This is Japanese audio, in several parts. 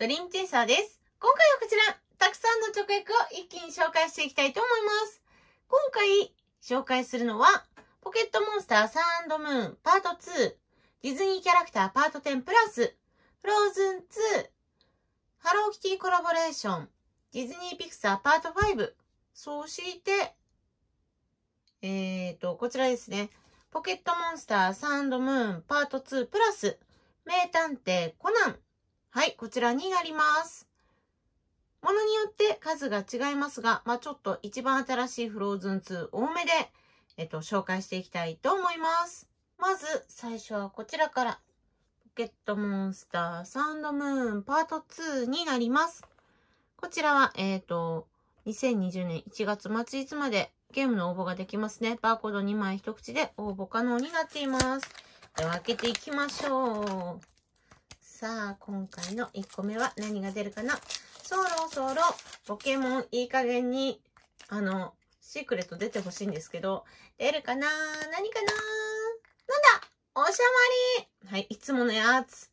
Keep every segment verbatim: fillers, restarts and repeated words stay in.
ドリームチェイサーです。今回はこちら、たくさんの直訳を一気に紹介していきたいと思います。今回紹介するのは、ポケットモンスターサンドムーンパートツー、ディズニーキャラクターパートテンプラス、フローズンツー、ハローキティコラボレーション、ディズニーピクサーパートファイブ、そして、えーと、こちらですね。ポケットモンスターサンドムーンパートツープラス、名探偵コナン。はい、こちらになります。ものによって数が違いますが、まあちょっと一番新しいフローズンツー多めで、えっと、紹介していきたいと思います。まず、最初はこちらから、ポケットモンスターサンドムーンパートツーになります。こちらは、えっと、にせんにじゅうねんいちがつ末日までゲームの応募ができますね。バーコードにまい一口で応募可能になっています。では開けていきましょう。さあ、今回のいっこめは何が出るかな。そろそろポケモンいい加減に、あの、シークレット出てほしいんですけど、出るかな？何かな？なんだ！おしゃまり！はい、いつものやつ。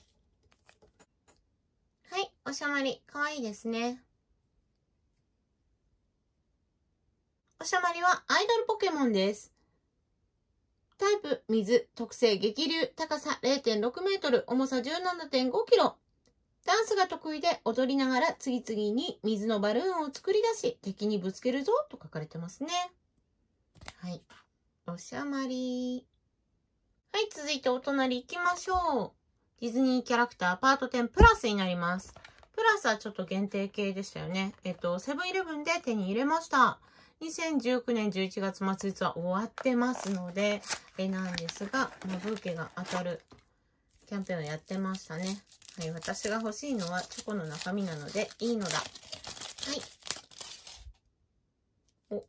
はい、おしゃまり。かわいいですね。おしゃまりはアイドルポケモンです。タイプ、水、特性、激流、高さ れいてんろくメートル、重さ じゅうななてんごキロ。ダンスが得意で踊りながら次々に水のバルーンを作り出し、敵にぶつけるぞと書かれてますね。はい。おしゃまり。はい、続いてお隣行きましょう。ディズニーキャラクターパートテンプラスになります。プラスはちょっと限定系でしたよね。えっと、セブンイレブンで手に入れました。にせんじゅうきゅうねんじゅういちがつ末日は終わってますので、えなんですが、まあ、ブーケが当たるキャンペーンをやってましたね。はい、私が欲しいのはチョコの中身なのでいいのだ。はい。お。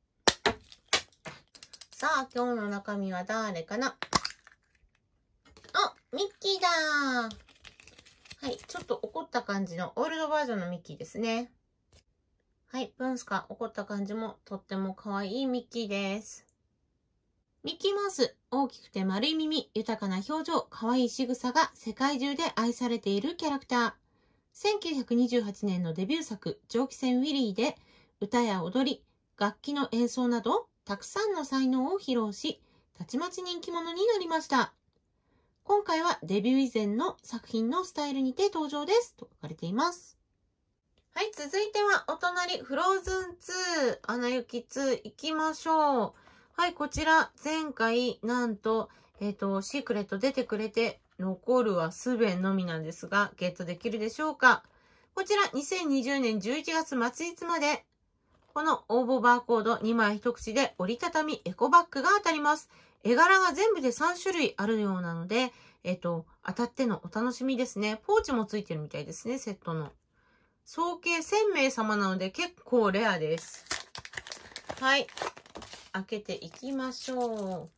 さあ、今日の中身は誰かな？あ、ミッキーだー。はい、ちょっと怒った感じのオールドバージョンのミッキーですね。はい、プンスカ怒った感じもとっても可愛いミッキーです。ミッキーマウス、大きくて丸い耳、豊かな表情、可愛い仕草が世界中で愛されているキャラクター。せんきゅうひゃくにじゅうはちねんのデビュー作、蒸気船ウィリーで、歌や踊り、楽器の演奏など、たくさんの才能を披露し、たちまち人気者になりました。今回はデビュー以前の作品のスタイルにて登場です。と書かれています。はい、続いてはお隣、フローズンツー、アナ雪ツー行きましょう。はい、こちら、前回、なんと、えっと、シークレット出てくれて、残るはスベンのみなんですが、ゲットできるでしょうか。こちら、にせんにじゅうねんじゅういちがつ末日まで、この応募バーコードにまい一口で折りたたみエコバッグが当たります。絵柄が全部でさんしゅるいあるようなので、えっと、当たってのお楽しみですね。ポーチもついてるみたいですね、セットの。総計せんめい様なので結構レアです。はい。開けていきましょう。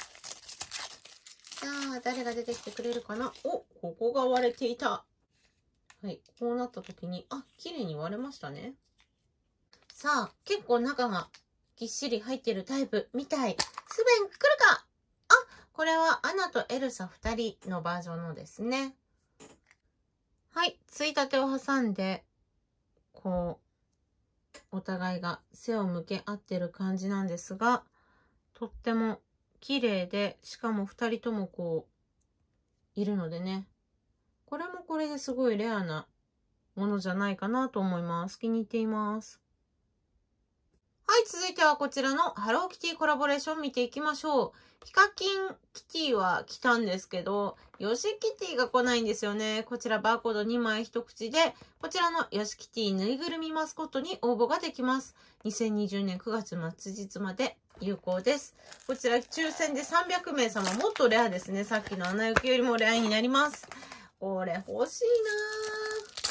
さあ、誰が出てきてくれるかな？お、ここが割れていた。はい。こうなった時に、あ、綺麗に割れましたね。さあ、結構中がぎっしり入ってるタイプみたい。スベン来るか？あ、これはアナとエルサふたりのバージョンのですね。はい。ついたてを挟んで、こう、お互いが背を向け合ってる感じなんですが、とっても綺麗で、しかも二人ともこう、いるのでね。これもこれですごいレアなものじゃないかなと思います。気に入っています。はい、続いてはこちらのハローキティコラボレーション見ていきましょう。ヒカキンキティは来たんですけど、ヨシキティが来ないんですよね。こちらバーコードにまい一口で、こちらのヨシキティぬいぐるみマスコットに応募ができます。にせんにじゅうねんくがつ末日まで有効です。こちら抽選でさんびゃくめい様、もっとレアですね。さっきのアナ雪よりもレアになります。これ欲しいなぁ。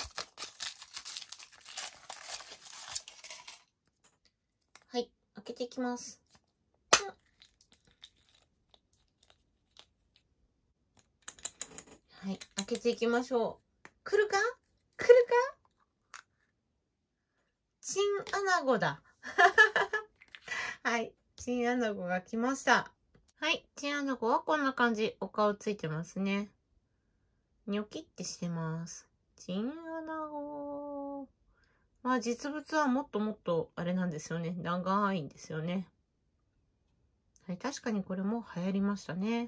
はい、開けていきます。はい、開けていきましょう。来るか？来るか？チンアナゴだ。はい、チンアナゴが来ました。はい、チンアナゴはこんな感じ。お顔ついてますね。ニョキってしてます。 チンアナゴ。まあ実物はもっともっとあれなんですよね。長いんですよね。はい、確かにこれも流行りましたね。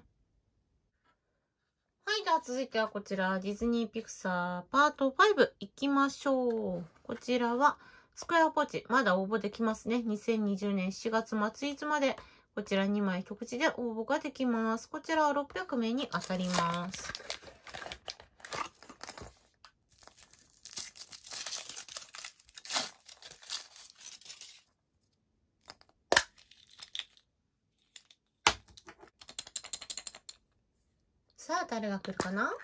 はい、では続いてはこちら、ディズニーピクサーパートファイブいきましょう。こちらは、スクエアポーチ、まだ応募できますね。にせんにじゅうねんしがつ末日まで、こちらにまい一口で応募ができます。こちらはろっぴゃくめいに当たります。さあ、誰が来るかな？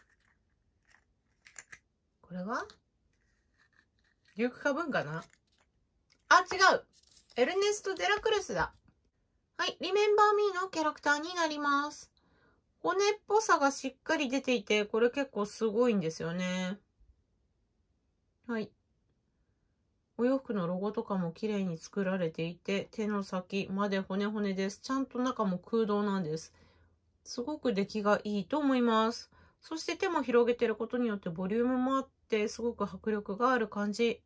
これはデュークかぶんかなあ、違う。エルネスト・デラクルスだ。はい。リメンバー・ミーのキャラクターになります。骨っぽさがしっかり出ていて、これ結構すごいんですよね。はい。お洋服のロゴとかも綺麗に作られていて、手の先まで骨骨です。ちゃんと中も空洞なんです。すごく出来がいいと思います。そして手も広げてることによってボリュームもあって、すごく迫力がある感じ。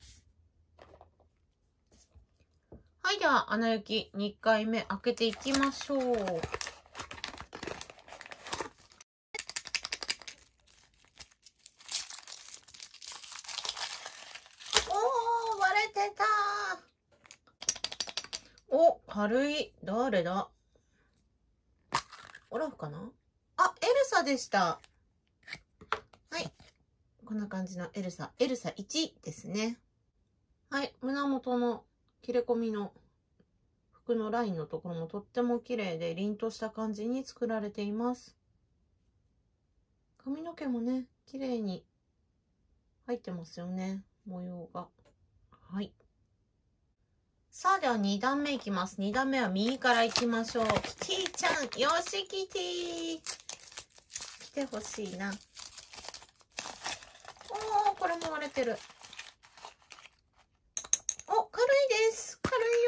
はい、では、穴行きにかいめ開けていきましょう。おー、割れてたー。お、軽い。誰だ？オラフかなあ、エルサでした。はい。こんな感じのエルサ。エルサいちですね。はい。胸元の切れ込みの服のラインのところもとっても綺麗で凛とした感じに作られています。髪の毛もね、綺麗に入ってますよね。模様が。はい。さあ、ではにだんめいきます。にだんめは右からいきましょう。キティちゃん、よしキティ来てほしいな。おー、これも割れてる。お、軽いです。軽いよ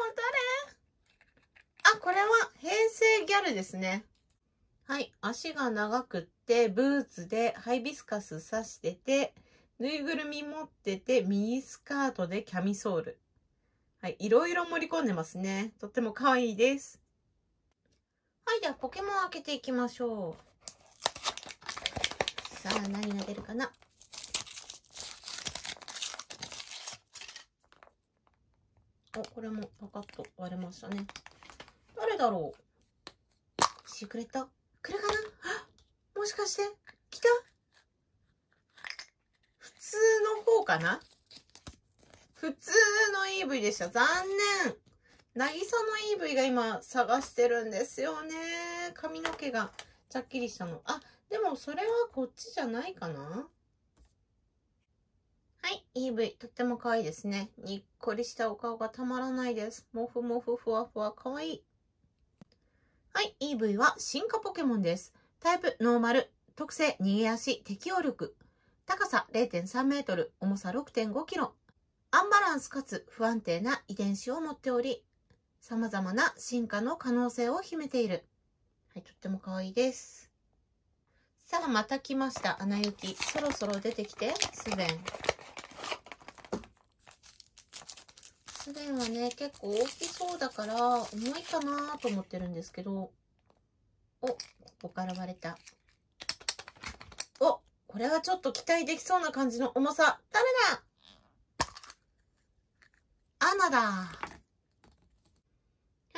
ー。誰？あ、これは平成ギャルですね。はい。足が長くって、ブーツでハイビスカス刺してて、ぬいぐるみ持ってて、ミニスカートでキャミソール。はい。いろいろ盛り込んでますね。とっても可愛いです。はい。では、ポケモン開けていきましょう。さあ、何が出るかな。お、これもパカッと割れましたね。誰だろう？シークレット来るかな？もしかして来た？普通の方かな？普通の イーブイ でした。残念。渚の イーブイ が今探してるんですよね。髪の毛がちゃっきりしたの。あ、でもそれはこっちじゃないかな？はい、イーブイ。とっても可愛いですね。にっこりしたお顔がたまらないです。もふもふふわふわ可愛い。はい、イーブイ は進化ポケモンです。タイプノーマル。特性逃げ足適応力。高さ れいてんさんメートル。重さ ろくてんごキロ。アンバランスかつ不安定な遺伝子を持っており、様々な進化の可能性を秘めている。はい、とっても可愛いです。さあ、また来ました。アナ雪。そろそろ出てきて、スベン。スベンはね、結構大きそうだから、重いかなと思ってるんですけど、お、ここから割れた。お、これはちょっと期待できそうな感じの重さ。誰だ？アナだ。はい、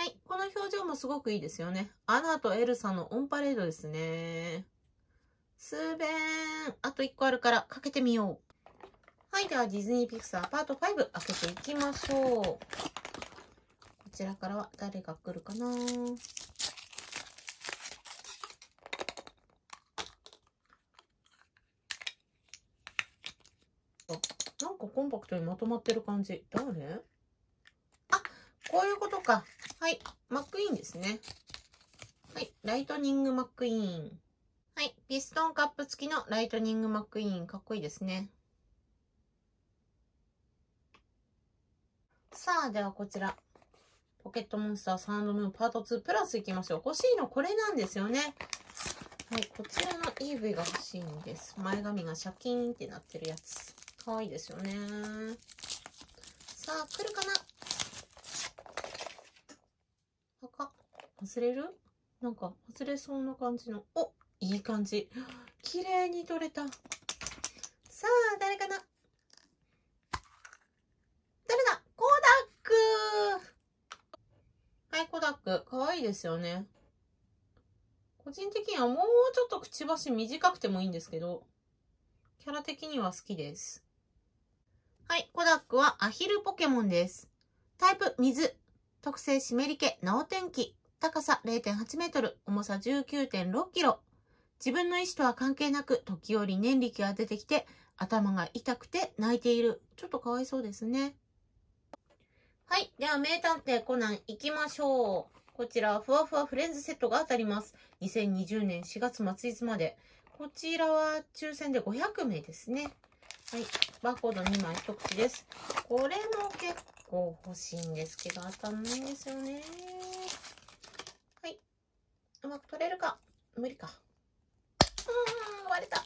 この表情もすごくいいですよね。アナとエルサのオンパレードですね。スーベン。あといっこあるからかけてみよう。はい、ではディズニーピクサーパートファイブ開けていきましょう。こちらからは誰が来るかな？なんかコンパクトにまとまってる感じ。誰？あ、こういうことか。はい、マックイーンですね。はい、ライトニングマックイーン。はい、ピストンカップ付きのライトニングマックイーン。かっこいいですね。さあ、ではこちら。ポケットモンスターサウンドムーンパートツープラスいきましょう。欲しいのこれなんですよね。 はい、こちらの イーブイ が欲しいんです。前髪がシャキーンってなってるやつ。かわいいですよね。さあ、来るかな。赤。外れる？なんか、外れそうな感じの。お、いい感じ。綺麗に取れた。さあ、誰かな。誰だ？コダック。はい、コダック。かわいいですよね。個人的にはもうちょっとくちばし短くてもいいんですけど、キャラ的には好きです。はい、コダックはアヒルポケモンです。タイプ水。特性湿り気、ナオ天気。高さ れいてんはちメートル、重さ じゅうきゅうてんろっキロ。自分の意思とは関係なく、時折念力が出てきて、頭が痛くて泣いている。ちょっとかわいそうですね。はい。では、名探偵コナン行きましょう。こちら、ふわふわフレンズセットが当たります。にせんにじゅうねんしがつ末日まで。こちらは抽選でごひゃくめいですね。はい。バーコードにまい一口です。これも結構欲しいんですけど、当たんないんですよね。はい。うまく取れるか。無理か。うーん、割れた。さ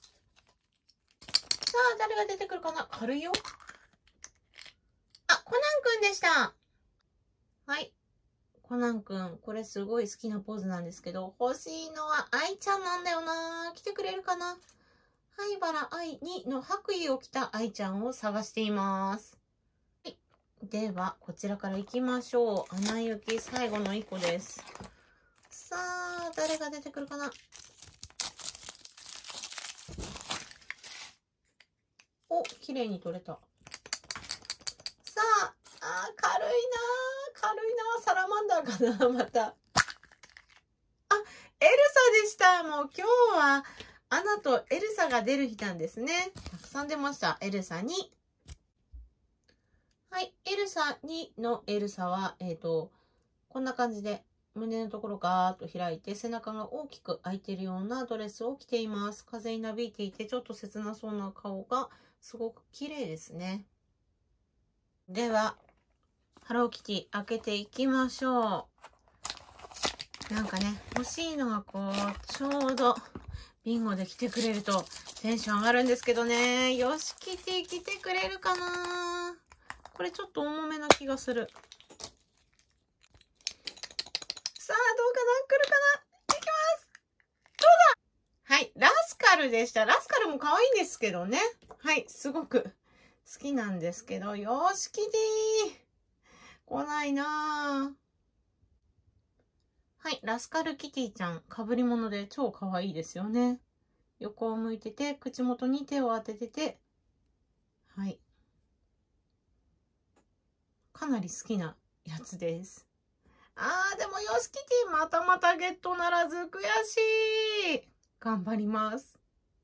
あ、誰が出てくるかな。軽いよ。あ、コナンくんでした。はい。コナンくん、これすごい好きなポーズなんですけど、欲しいのは愛ちゃんなんだよな。来てくれるかな。灰原愛にの白衣を着た愛ちゃんを探しています。はい。では、こちらから行きましょう。アナ雪最後のいっこです。さあ、誰が出てくるかな。お、綺麗に取れた。さあ、あー、軽いなー。軽いなー。サラマンダーかなまた。あ、エルサでした。もう今日は、アナとエルサが出る日なんですね。たくさん出ました。エルサに。はい。エルサにのエルサは、えっと、こんな感じで、胸のところガーッと開いて、背中が大きく開いているようなドレスを着ています。風になびいていて、ちょっと切なそうな顔が、すごく綺麗ですね。では、ハローキティ開けていきましょう。なんかね、欲しいのがこう、ちょうど、ビンゴで来てくれるとテンション上がるんですけどね。よし、キティ来てくれるかな。これちょっと重めな気がする。さあ、どうかな。来るかな。いきます。どうだ。はい、ラスカルでした。ラスカルも可愛いんですけどね。はい、すごく好きなんですけど。よし、キティ来ないなぁ。はい、ラスカルキティちゃん、被り物で超可愛いですよね。横を向いてて、口元に手を当ててて、はい。かなり好きなやつです。あー、でもヨシキティまたまたゲットならず悔しい。頑張ります。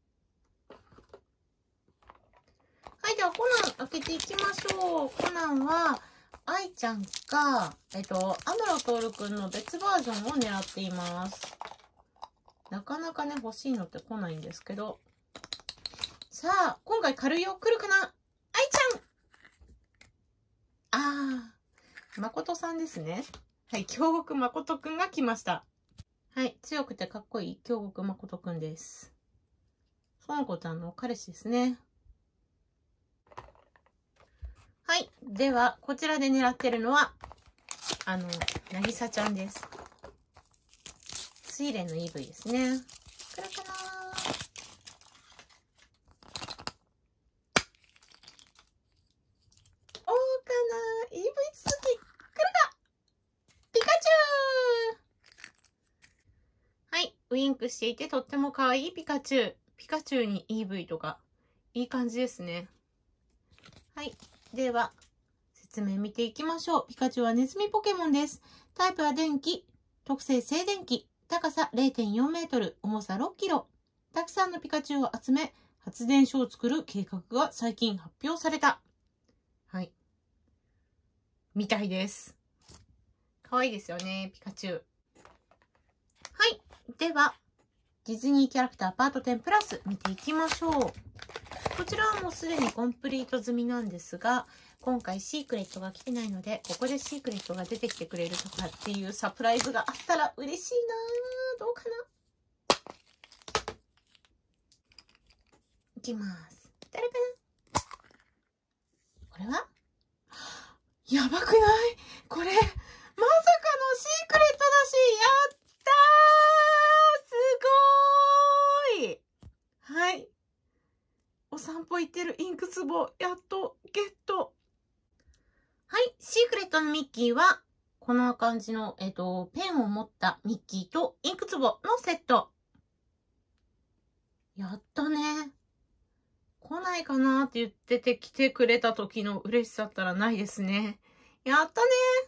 はい、ではコナン開けていきましょう。コナンは、愛ちゃんか、えっと、アムロトールくんの別バージョンを狙っています。なかなかね、欲しいのって来ないんですけど。さあ、今回軽いよ。来るかな。愛ちゃん。あー、誠さんですね。はい、京極誠くんが来ました。はい、強くてかっこいい京極誠くんです。園子ちゃんの彼氏ですね。はい。では、こちらで狙ってるのは、あの、なぎさちゃんです。睡蓮の イーブイ ですね。来るかなー。おーかなー。イーブイ 続き。来るか。ピカチュウ。はい。ウインクしていてとっても可愛いピカチュウ。ピカチュウに イーブイ とか、いい感じですね。はい。では、説明見ていきましょう。ピカチュウはネズミポケモンです。タイプは電気、特性静電気、高さ れいてんよんメートル、重さろっキロ。たくさんのピカチュウを集め、発電所を作る計画が最近発表された。はい。みたいです。かわいいですよね、ピカチュウ。はい。では、ディズニーキャラクターパートテンプラス見ていきましょう。こちらはもうすでにコンプリート済みなんですが、今回シークレットが来てないので、ここでシークレットが出てきてくれるとかっていうサプライズがあったら嬉しいなぁ。どうかな。 いきます。誰かな？これはやばくない？これ、まさかのシークレットだし、やったー！すごーい！はい。お散歩行ってるインク壺、やっとゲット。はい。シークレットのミッキーは、こんな感じの、えっと、ペンを持ったミッキーとインク壺のセット。やったね。来ないかなって言ってて来てくれた時の嬉しさったらないですね。やったね。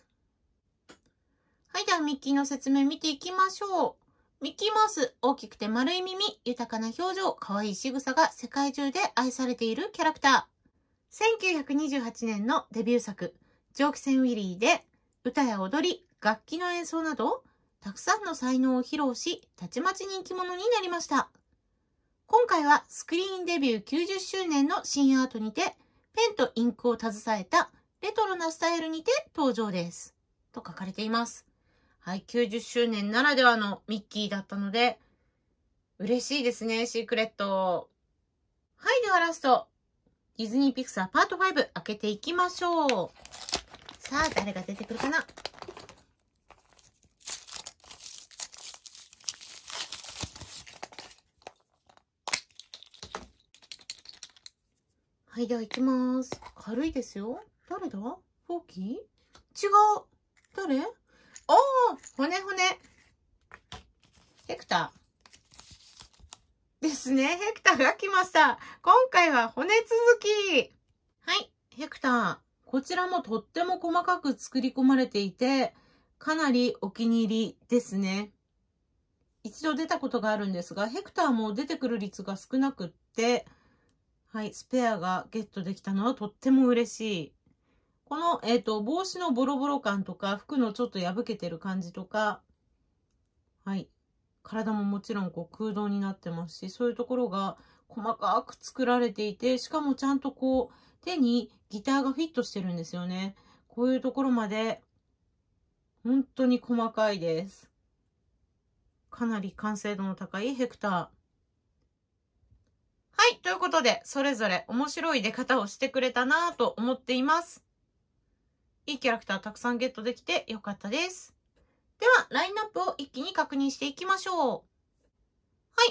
はい。では、ミッキーの説明見ていきましょう。ミッキーマウス、大きくて丸い耳、豊かな表情、可愛い仕草が世界中で愛されているキャラクター。せんきゅうひゃくにじゅうはちねんのデビュー作、蒸気船ウィリーで、歌や踊り、楽器の演奏など、たくさんの才能を披露し、たちまち人気者になりました。今回はスクリーンデビューきゅうじゅっしゅうねんの新アートにて、ペンとインクを携えたレトロなスタイルにて登場です。と書かれています。はい、きゅうじゅっしゅうねんならではのミッキーだったので、嬉しいですね、シークレット。はい、ではラスト。ディズニーピクサーパートファイブ開けていきましょう。さあ、誰が出てくるかな？はい、では行きます。軽いですよ。誰だ？フォーキー？違う。誰？おー、骨骨。ヘクター。ですね。ヘクターが来ました。今回は骨続き。はい、ヘクター。こちらもとっても細かく作り込まれていて、かなりお気に入りですね。一度出たことがあるんですが、ヘクターも出てくる率が少なくって、はい、スペアがゲットできたのはとっても嬉しい。この、えっと、帽子のボロボロ感とか、服のちょっと破けてる感じとか、はい、体ももちろんこう空洞になってますし、そういうところが細かく作られていて、しかもちゃんとこう、手にギターがフィットしてるんですよね。こういうところまで、本当に細かいです。かなり完成度の高いヘクター。はい。ということで、それぞれ面白い出方をしてくれたなぁと思っています。いいキャラクターたくさんゲットできてよかったです。では、ラインナップを一気に確認していきましょう。はい。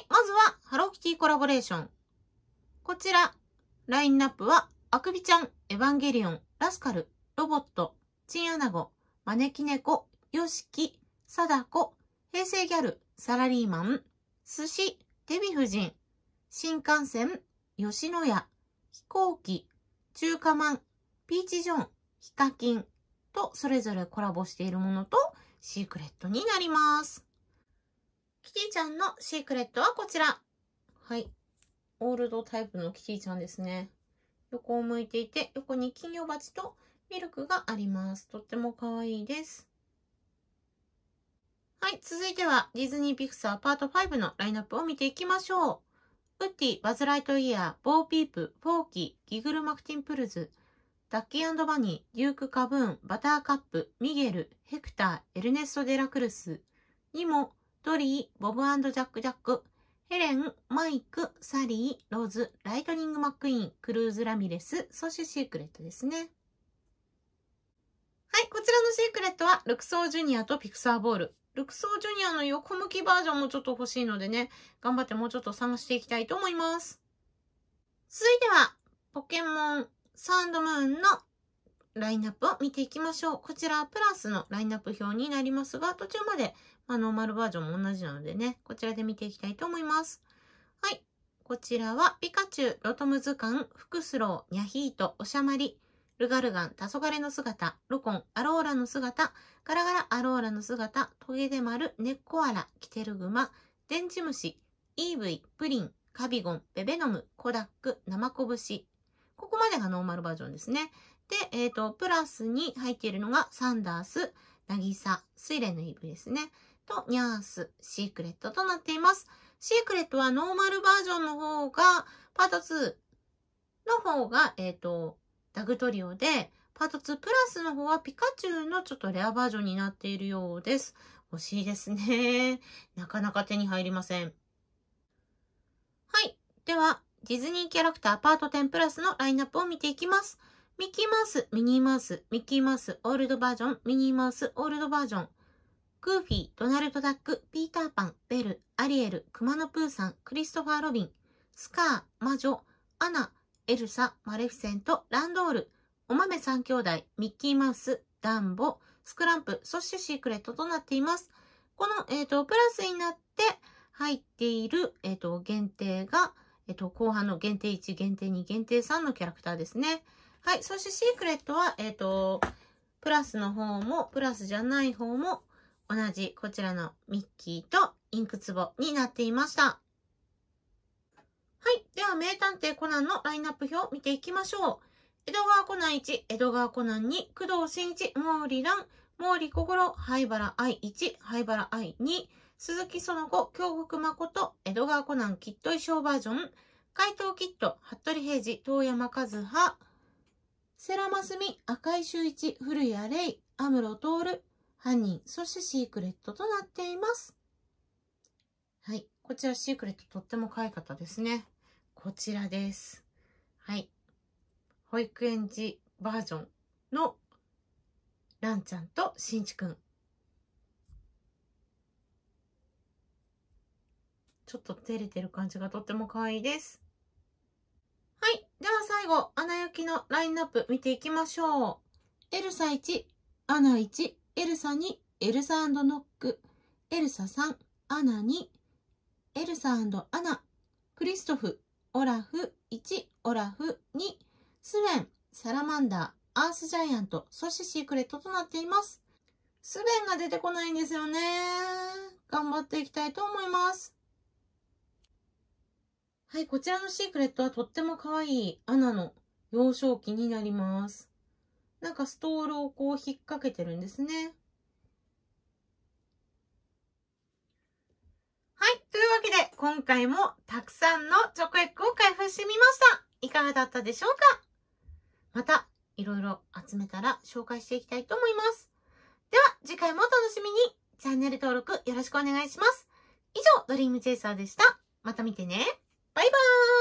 まずは、ハローキティコラボレーション。こちら、ラインナップは、あくびちゃん、エヴァンゲリオン、ラスカル、ロボット、チンアナゴ、招き猫、ヨシキ、サダコ、平成ギャル、サラリーマン、寿司、デヴィ夫人、新幹線、吉野家、飛行機、中華まん、ピーチジョン、ヒカキンとそれぞれコラボしているものとシークレットになります。キティちゃんのシークレットはこちら。はい。オールドタイプのキティちゃんですね。横を向いていて、横に金魚鉢とミルクがあります。とっても可愛いです。はい。続いてはディズニーピクサーパートファイブのラインナップを見ていきましょう。ウッディ、バズ・ライトイヤー、ボー・ピープ、フォーキー、ギグル・マクティン・プルズ、ダッキー&バニー、デューク・カブーン、バターカップ、ミゲル、ヘクター、エルネスト・デラクルス、ニモ、ドリー、ボブ&ジャック・ジャック、ヘレン、マイク、サリー、ローズ、ライトニング・マックイーン、クルーズ・ラミレス、そしてシークレットですね。はい、こちらのシークレットは、ルクソージュニアとピクサーボール。ルクソージュニアの横向きバージョンもちょっと欲しいのでね、頑張ってもうちょっと探していきたいと思います。続いては、ポケモンサンドムーンのラインナップを見ていきましょう。こちらプラスのラインナップ表になりますが、途中まで、まあ、ノーマルバージョンも同じなのでね、こちらで見ていきたいと思います。はい。こちらは、ピカチュウ、ロトムズカン、フクスロー、ニャヒート、オシャマリ、ルガルガン、タソガレの姿、ロコン、アローラの姿、ガラガラアローラの姿、トゲデマル、ネッコアラ、キテルグマ、デンジムシ、イーブイ、プリン、カビゴン、ベベノム、コダック、ナマコブシ。ここまでがノーマルバージョンですね。で、えっと、プラスに入っているのがサンダース、ナギサ、スイレンのイーブイですね。と、ニャース、シークレットとなっています。シークレットはノーマルバージョンの方が、パートツーの方が、えっと、ダグトリオで、パートツープラスの方はピカチュウのちょっとレアバージョンになっているようです。欲しいですね。なかなか手に入りません。はい。では、 ディズニーキャラクターパートテンプラスのラインナップを見ていきます。ミッキーマウス、ミニーマウス、ミッキーマウス、オールドバージョン、ミニーマウス、オールドバージョン。グーフィー、ドナルドダック、ピーターパン、ベル、アリエル、クマのプーさん、クリストファー・ロビン、スカー、魔女、アナ、エルサ、マレフィセント、ランドール、お豆三兄弟、ミッキーマウス、ダンボ、スクランプ、そしてシークレットとなっています。この、えっと、プラスになって入っている、えっと、限定が、えっと、後半の限定いち、限定に、限定さんのキャラクターですね。はい。そしてシークレットは、えっと、プラスの方も、プラスじゃない方も、同じ、こちらのミッキーとインク壺になっていました。はい。では、名探偵コナンのラインナップ表を見ていきましょう。江戸川コナンいち、江戸川コナンに、工藤新一、毛利蘭、毛利小五郎、灰原哀いち、灰原哀に、鈴木その後、京極誠、江戸川コナンキット衣装バージョン、怪盗キット、服部平次、遠山和葉、世良真澄、赤井秀一、古谷玲、安室透、犯人、そしてシークレットとなっています。はい。こちらシークレットとっても可愛かったですね。こちらです。はい。保育園児バージョンのランちゃんとしんちくん。ちょっと照れてる感じがとっても可愛いです。はい。では最後、アナ雪のラインナップ見ていきましょう。エルサいち、アナいち、エルサに、エルサ&ノック、エルサさん、アナに、エルサ&アナ、クリストフ、オラフいち、オラフに、スベン、サラマンダー、アースジャイアント、そしてシークレットとなっています。スベンが出てこないんですよね。頑張っていきたいと思います。はい、こちらのシークレットはとっても可愛いアナの幼少期になります。なんかストールをこう引っ掛けてるんですね。はい、というわけで今回もたくさんのチョコエッグを開封してみました。いかがだったでしょうか？またいろいろ集めたら紹介していきたいと思います。では次回もお楽しみに。チャンネル登録よろしくお願いします。以上、ドリームチェイサーでした。また見てね。バイバーイ。